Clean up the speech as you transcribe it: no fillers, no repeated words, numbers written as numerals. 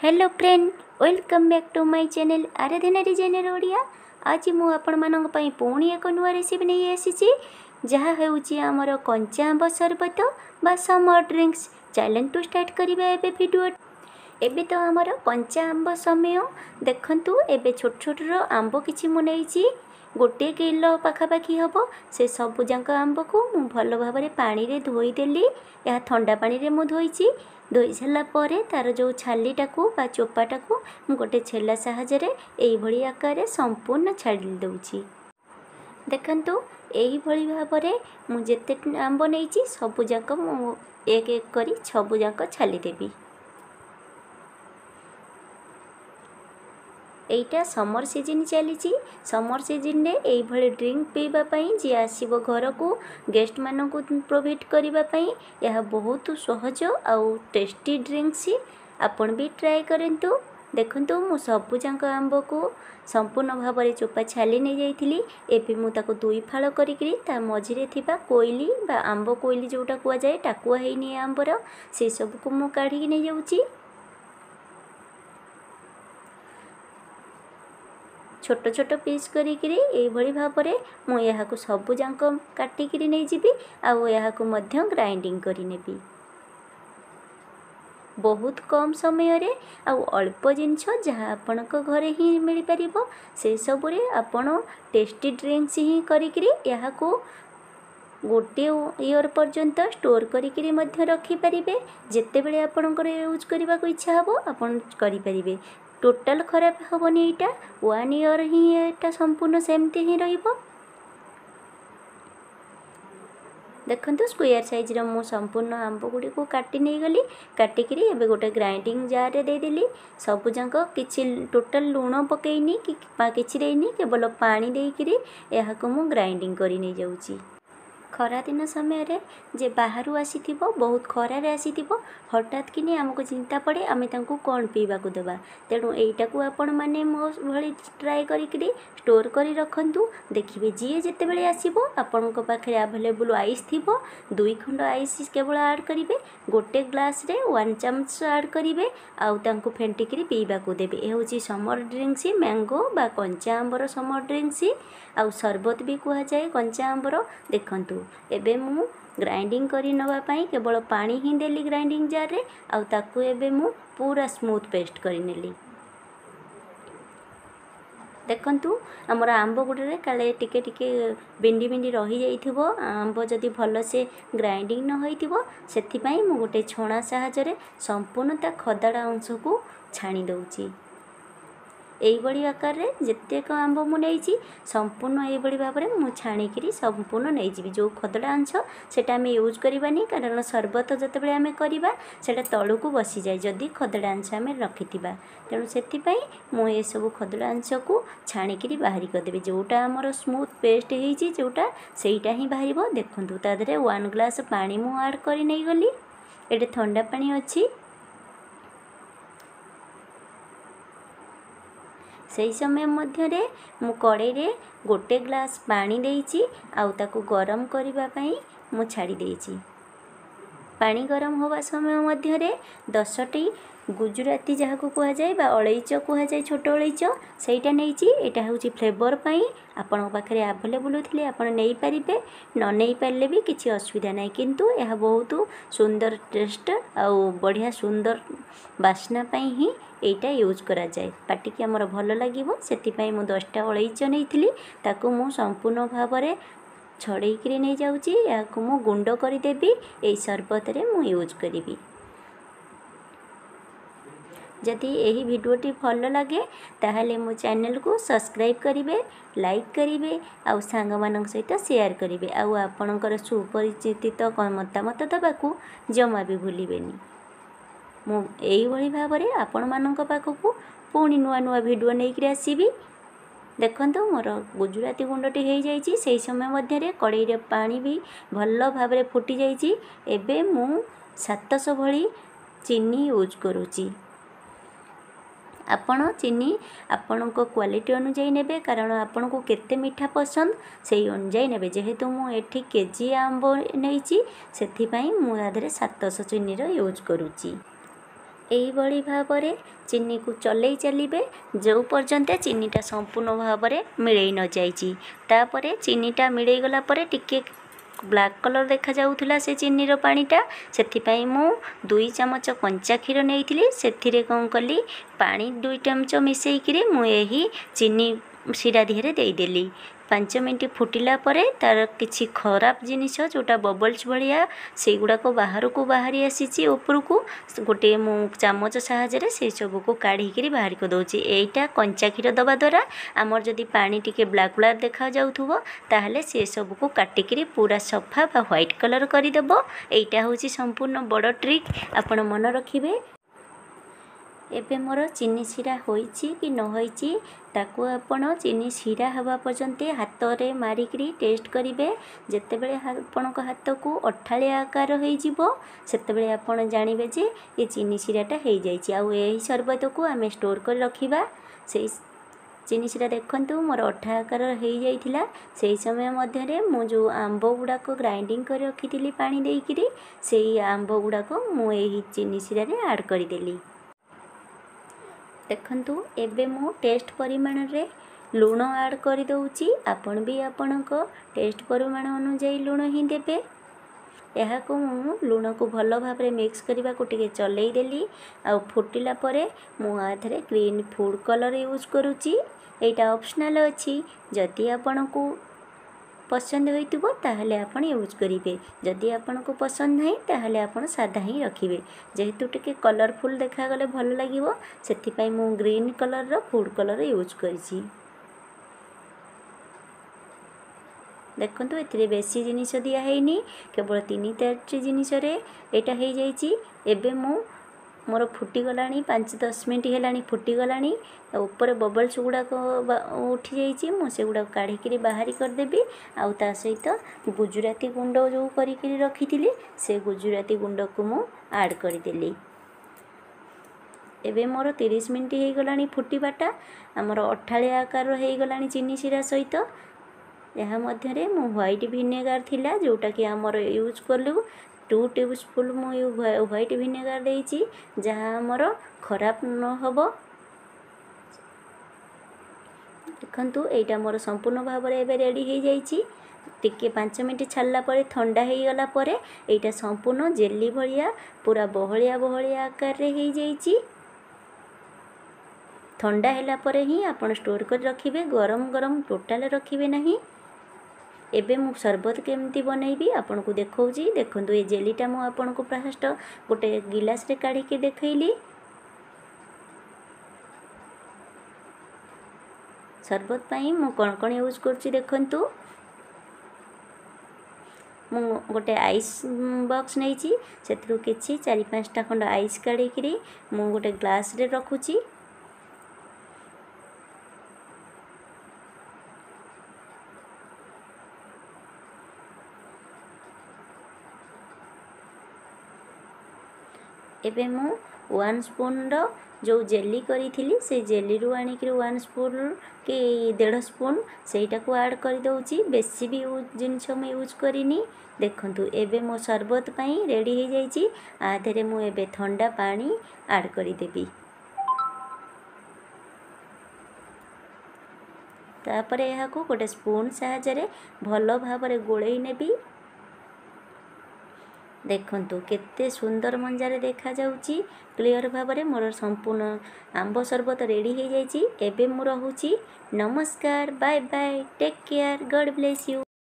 Hello friend, welcome back to my channel Aradhana designer Odia. आज मु आपण मानक पई पुणी एक नुआ रेसिपी नहीं आसी जहाँ हेउची हमर कंचा आंब सरबत बा summer drinks. Challenge to start करिबा एबे वीडियो। एबे तो हमर कंचा आंब समय देखंतु। एबे छोट छोट रो आंब किछि मु नेइची, गोटे किलो पाखापाखि हम। से सबु जाक आंब को मु भल भाव पानी रे धोई देली। या ठंडा पानी रे मु धोईची। धोई सारा पर तार जो छालीटा को बा चोपाटा को मु गोटे छेला साहाय्य एई भली आकार संपूर्ण छाड़ी दउची। देखंतु एई भली भाव मु जेते आंब नेइची सबु जाक मु एक एक करी सबु जाक छाली देबी। एटा समर सीजन चली। समर सीजन में यही ड्रिंक पीवाई जी आसो घर को गेस्ट मान को प्रोवाइड करने यह बहुत सहज आउ टेस्टी ड्रिंक्स आपन भी ट्राए करंतु। देखंतु मु सबु जाक आंब को संपूर्ण भाव में चोपा छाली नहीं जाइथिली। एबे मु ताको दुई फाड़ करिकरी ता मझिरे थिबा कोइली बा आंब कोइली जोटा कुआ जाए टाकुआ हेनी आंबर से सब को मु काढ़ी नहीं जाउची। छोट छोट पीस करिकरी एई भली भाव में मु यहाँ को सबु जाक काटिकी नहीं जीवी आउ यहाँ को मध्य ग्राइंडिंग करी नेबी। बहुत कम समय रे आउ अल्प जिनछ जहाँ आपनक घरे ही मिल परिबो से सब रे आपण टेस्टी ड्रिंक्स ही करिकरी यहाँ को गोटे ईयर पर्यंत स्टोर करिकरी मध्य रखी परिबे। जेते बेले आपनकर यूज करबा को इच्छा हबो आपन करि परिबे। टोटाल खराब हेबनी। एटा 1 ईयर ही एटा संपूर्ण सेमती ही रहिबो। देखंतु स्क्वायर साइज रो मु संपूर्ण आंब गुडी को काटी नहीं गली। काटिकरी एबे गोटे ग्राइंडिंग जार रे दे देली। सबु जाक किछि टोटाल लूण पकेइनी कि किछि देइनी, केवल पानी देइकरी एहा को मु ग्राइंडिंग करी नहीं जाउची। खरा दिन समय रे जे बाहरु आसीथिबो बहुत खरारे आसीथिबो हठात किने हमको चिंता पड़े आमे तांको कोन पीवा को देबा। तेणु एइटा को आपण माने मो भली ट्राई करिकरी स्टोर करी रखंतु। देखिबे जी जेते बेले आसीबो आपनक पाखरे अवेलेबल आइस थिबो 2 खंड आइस केवल ऐड करिवे। गोटे ग्लास रे 1 चमच ऐड करिवे आउ तांको फेंटिकरी पीवा को देबे। ए होची समर ड्रिंक्स मैंगो बा कंचा आंबर समर ड्रिंक्स आउ शरबत भी कुआ जाए कंचा आंबर। देखंतु एबे मु ग्राइंडिंग करी नवा पाई केवल पानी ही देली ग्राइंडिंग जार रे आउ ताकू एबे मु पूरा स्मूथ पेस्ट करी नेली। देखंतु हमर आंब गुडे रे काले टिके टिके बिंडी बिंडी रही जाइथिबो। आंब जदी भलो से ग्राइंडिंग न होइथिबो सेथि पई मु गोटे छोणा साहाय्य रे संपूर्ण ता खदाडा अंश को छाणी दउची। एई बड़ी आकार रे जेतेक आंब मु नेइची संपूर्ण एई बड़ी भाव में मु छाणीकरी संपूर्ण नहीं जीवी। जो खदड़ा अंश सेटा आमे यूज करबानी कारण शरबत जते बेले आमे करबा सेटा तळु को बसी जाय जदी खदड़ा अंश आमे रखिथिबा। तेणु सेति पई मु ए सब खदड़ा अंश को छाणीकरी बाहरी कर देबे। जोटा हमर स्मूथ पेस्ट हेइची जोटा सेइटा ही बाहरिबो। देखंतु ता देरे 1 ग्लास पानी मु ऐड करी नै गली। एटे ठंडा पानी अछि। सही समय मध्य रे मु कड़े रे गोटे ग्लास पानी देइची आउ ताकू गरम करिबा पई मु छाड़ी देइची। पानी गरम होबा समय मध्य रे 10टी गुजराती जहाँ को कहा जाए बा अलैच कहा जाए छोट अलैच सेटा नहींची। एटा होची फ्लेवर पई आपण पाखरे अवेलेबल थिले आपण नै परिबे न नै पारले भी किछि असुविधा नै। किंतु यह बहुत सुंदर टेस्ट आउ बढ़िया सुंदर बास्ना पई ही एटा यूज करा जाए। पाटी के हमर भलो लागिवो सेति पई मु 10टा अलैच नैथिली ताकू मु संपूर्ण भाव में छड़ई करी नै जाउची। याकू मु गुंड करी देबी। एई शरबत रे मु यूज करिबी। जदि यही वीडियोटी भल लगे ताहले मो चैनल को सब्सक्राइब करिवे, लाइक करिवे आउ सांग मानक सहित शेयर करिवे आउ आपणकर सुपरिचित मतामत दबाकू जमा भी भूलिबेनी। मु एई भली भाव में आपण मानक पाखकू पुणी नुआ नुआ वीडियो नहीं आसीबी। देखंतु मोर गुजराती गुंडटी हो जाइए। से समय मध्य रे कड़ाई रे पानी भी भल भाव में फुटी जाइए। एबे मु 700 भली चीनी यूज करूची। आपण चीनी आपण क्वालिटी अनुजाई नेबे कारण आपण को केते मीठा पसंद से अनुजाई नेबे। जेहेतु मु एठी केजी आंब नहींची सेथि पई मु आधरे 700 चीनी रो यूज करूची। ଏଇଭଳି ଭାବରେ ଚିନିକୁ ଚଲେଇ ଚାଲିବେ ଯେଉଁ ପର୍ଯ୍ୟନ୍ତ ଚିନିଟା ସମ୍ପୂର୍ଣ୍ଣ ଭାବରେ ମିଳେଇ ନ ଯାଇଛି। ତାପରେ ଚିନିଟା ମିଳେଇ ଗଲା ପରେ ଟିକେ ବ୍ଲାକ୍ କଲର୍ ଦେଖାଯାଉଥିଲା ସେ ଚିନିର ପାଣିଟା, ସେଥିପାଇଁ ମୁଁ 2 ଚାମଚ କଞ୍ଚା କ୍ଷୀର ନେଇଥିଲି। ସେଥିରେ କ'ଣ କଲି, ପାଣି 2 ଚାମଚ ମିଶାଇକିରି ମୁଁ ଏହି ଚିନି ଶିରା ଦିହରେ ଦେଇଦେଲି। 5 ମିନିଟ୍ ଫୁଟିଲା ପରେ ତାର କିଛି ଖରାପ ଜିନିଷ ଯେଉଁଟା ବବଲ୍ସ ଭଳିଆ ସେଇଗୁଡ଼ାକ ବାହାରକୁ ବାହାରି ଆସିଛି ଉପରକୁ, ଗୋଟିଏ ମୁଁ ଚାମଚ ସାହାଯ୍ୟରେ ସେଇ ସବୁକୁ କାଢ଼ିକିରି ବାହାର କରିଦେଉଛି। ଏଇଟା କଞ୍ଚା କ୍ଷୀର ଦେବା ଦ୍ୱାରା ଆମର ଯଦି ପାଣି ଟିକେ ବ୍ଲାକ୍ ବ୍ଲାକ୍ ଦେଖାଯାଉଥିବ ତାହେଲେ ସେ ସବୁକୁ କାଟିକିରି ପୁରା ସଫା ବା ହ୍ୱାଇଟ୍ କଲର୍ କରିଦେବ। ଏଇଟା ହେଉଛି ସମ୍ପୂର୍ଣ୍ଣ ବଡ଼ ଟ୍ରିକ୍, ଆପଣ ମନେ ରଖିବେ। ଏବେ ମୋର ଚିନି ଶିରା ହୋଇଛି କି ନ ହୋଇଛି ତାକୁ ଆପଣ ଚିନି ଶିରା ହେବା ପର୍ଯ୍ୟନ୍ତ ହାତରେ ମାରିକିରି ଟେଷ୍ଟ କରିବେ। ଯେତେବେଳେ ଆପଣଙ୍କ ହାତକୁ ଅଠାଳିଆ ଆକାର ହୋଇଯିବ ସେତେବେଳେ ଆପଣ ଜାଣିବେ ଯେ ଏ ଚିନି ଶିରାଟା ହୋଇଯାଇଛି। ଆଉ ଏହି ସର୍ବତକୁ ଆମେ ଷ୍ଟୋର୍ କରି ରଖିବା। ସେଇ ଚିନି ଶିରା ଦେଖନ୍ତୁ ମୋର ଅଠା ଆକାର ହୋଇଯାଇଥିଲା। ସେହି ସମୟ ମଧ୍ୟରେ ମୁଁ ଯେଉଁ ଆମ୍ବ ଗୁଡ଼ାକ ଗ୍ରାଇଣ୍ଡିଙ୍ଗ କରି ରଖିଥିଲି ପାଣି ଦେଇକିରି, ସେଇ ଆମ୍ବ ଗୁଡ଼ାକ ମୁଁ ଏହି ଚିନି ଶିରାରେ ଆଡ଼୍ କରିଦେଲି। ଦେଖନ୍ତୁ ଏବେ ମୁଁ ଟେଷ୍ଟ ପରିମାଣରେ ଲୁଣ ଆଡ଼୍ କରିଦେଉଛି। ଆପଣ ବି ଆପଣଙ୍କ ଟେଷ୍ଟ ପରିମାଣ ଅନୁଯାୟୀ ଲୁଣ ହିଁ ଦେବେ। ଏହାକୁ ମୁଁ ଲୁଣକୁ ଭଲ ଭାବରେ ମିକ୍ସ କରିବାକୁ ଟିକେ ଚଲେଇ ଦେଲି। ଆଉ ଫୁଟିଲା ପରେ ମୁଁ ଆଧିରେ ଗ୍ରୀନ୍ ଫୁଡ଼୍ କଲର୍ ୟୁଜ୍ କରୁଛି। ଏଇଟା ଅପସନାଲ୍ ଅଛି, ଯଦି ଆପଣଙ୍କୁ ପସନ୍ଦ ହୋଇଥିବ ତାହେଲେ ଆପଣ ୟୁଜ୍ କରିବେ, ଯଦି ଆପଣଙ୍କୁ ପସନ୍ଦ ନାହିଁ ତାହେଲେ ଆପଣ ସାଧା ହିଁ ରଖିବେ। ଯେହେତୁ ଟିକେ କଲର୍ଫୁଲ୍ ଦେଖାଗଲେ ଭଲ ଲାଗିବ ସେଥିପାଇଁ ମୁଁ ଗ୍ରୀନ୍ କଲର୍ର ଫୁଡ଼୍ କଲର୍ ୟୁଜ୍ କରିଛି। ଦେଖନ୍ତୁ ଏଥିରେ ବେଶୀ ଜିନିଷ ଦିଆ ହେଇନି, କେବଳ 3-4ଟି ଜିନିଷରେ ଏଇଟା ହେଇଯାଇଛି। ଏବେ ମୁଁ ମୋର ଫୁଟିଗଲାଣି, 5-10 ମିନିଟ୍ ହେଲାଣି ଫୁଟିଗଲାଣି। ଉପରେ ବବଲ୍ସ ଗୁଡ଼ାକ ଉଠିଯାଇଛି, ମୁଁ ସେଗୁଡ଼ାକ କାଢ଼ିକିରି ବାହାରି କରିଦେବି। ଆଉ ତା ସହିତ ଗୁଜୁରାତି ଗୁଣ୍ଡ ଯେଉଁ କରିକିରି ରଖିଥିଲି ସେ ଗୁଜୁରାତି ଗୁଣ୍ଡକୁ ମୁଁ ଆଡ଼୍ କରିଦେଲି। ଏବେ ମୋର 30 ମିନିଟ୍ ହେଇଗଲାଣି ଫୁଟିବାଟା, ଆମର ଅଠାଳିଆ ଆକାରର ହେଇଗଲାଣି ଚିନି ଶିରା ସହିତ। ଏହା ମଧ୍ୟରେ ମୁଁ ହ୍ୱାଇଟ୍ ଭିନେଗାର ଥିଲା ଯେଉଁଟାକି ଆମର ୟୁଜ୍ କଲୁ 2 ଟେବୁଲସ୍ପୁନ୍ ମୁଁ ହ୍ୱାଇଟ୍ ଭିନେଗାର ଦେଇଛି, ଯାହା ଆମର ଖରାପ ନ ହେବ। ଦେଖନ୍ତୁ ଏଇଟା ମୋର ସମ୍ପୂର୍ଣ୍ଣ ଭାବରେ ଏବେ ରେଡ଼ି ହେଇଯାଇଛି। ଟିକେ 5 ମିନିଟ୍ ଛାଡ଼ିଲା ପରେ ଥଣ୍ଡା ହେଇଗଲା ପରେ ଏଇଟା ସମ୍ପୂର୍ଣ୍ଣ ଜେଲି ଭଳିଆ ପୁରା ବହଳିଆ ବହଳିଆ ଆକାରରେ ହେଇଯାଇଛି। ଥଣ୍ଡା ହେଲା ପରେ ହିଁ ଆପଣ ଷ୍ଟୋର୍ କରି ରଖିବେ, ଗରମ ଗରମ ଟୋଟାଲ୍ ରଖିବେ ନାହିଁ। ଏବେ ମୁଁ ସର୍ବତ କେମିତି ବନେଇବି ଆପଣଙ୍କୁ ଦେଖାଉଛି। ଦେଖନ୍ତୁ ଏ ଜେଲିଟା ମୁଁ ଆପଣଙ୍କୁ ଫାଷ୍ଟ ଗୋଟେ ଗିଲାସରେ କାଢ଼ିକି ଦେଖେଇଲି। ସର୍ବତ ପାଇଁ ମୁଁ କ'ଣ କ'ଣ ୟୁଜ୍ କରୁଛି ଦେଖନ୍ତୁ। ମୁଁ ଗୋଟେ ଆଇସ୍ ବକ୍ସ ନେଇଛି, ସେଥିରୁ କିଛି 4-5ଟା ଖଣ୍ଡ ଆଇସ୍ କାଢ଼ିକିରି ମୁଁ ଗୋଟେ ଗ୍ଲାସରେ ରଖୁଛି। ଏବେ ମୁଁ 1 ସ୍ପୁନ୍ର ଯେଉଁ ଜେଲି କରିଥିଲି ସେ ଜେଲିରୁ ଆଣିକିରି 1 ସ୍ପୁନ୍ କି 1.5 ସ୍ପୁନ୍ ସେଇଟାକୁ ଆଡ଼୍ କରିଦେଉଛି। ବେଶୀ ବି ଜିନିଷ ମୁଁ ୟୁଜ୍ କରିନି। ଦେଖନ୍ତୁ ଏବେ ମୋ ସର୍ବତ ପାଇଁ ରେଡ଼ି ହେଇଯାଇଛି। ଆ ଦେହରେ ମୁଁ ଏବେ ଥଣ୍ଡା ପାଣି ଆଡ଼୍ କରିଦେବି। ତାପରେ ଏହାକୁ ଗୋଟେ ସ୍ପୁନ୍ ସାହାଯ୍ୟରେ ଭଲ ଭାବରେ ଗୋଳେଇ ନେବି। ଦେଖନ୍ତୁ କେତେ ସୁନ୍ଦର ମଞ୍ଜାରେ ଦେଖାଯାଉଛି କ୍ଲିଅର ଭାବରେ। ମୋର ସମ୍ପୂର୍ଣ୍ଣ ଆମ୍ବ ସର୍ବତ ରେଡ଼ି ହେଇଯାଇଛି। ଏବେ ମୁଁ ରହୁଛି, ନମସ୍କାର, bye bye, take care, god bless you.